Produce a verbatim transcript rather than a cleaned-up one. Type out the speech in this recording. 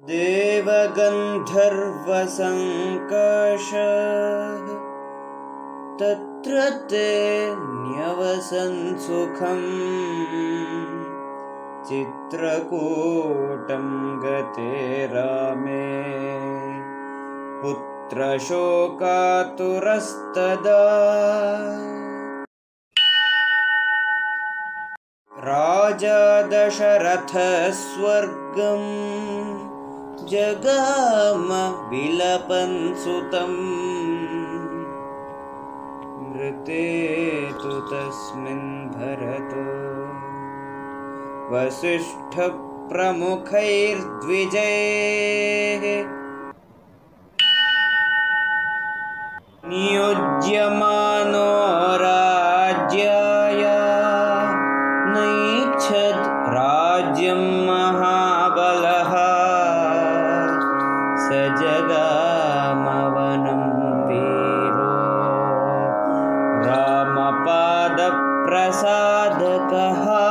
देवगन्धर्वसङ्काशः तत्र ते न्यवसन् सुखम् चित्रकूटं गते रामे पुत्रशोकातुरस्तदा राजा दशरथः स्वर्गं जगाम विलपन् सुतम् मृते तु तस्मिन् भरतो वसिष्ठप्रमुखैर्द्विजैः नियुज्यमानो राज्याय नैच्छद् राज्यं महाबलः स जगामवनं वीरो रामपादप्रसादकः।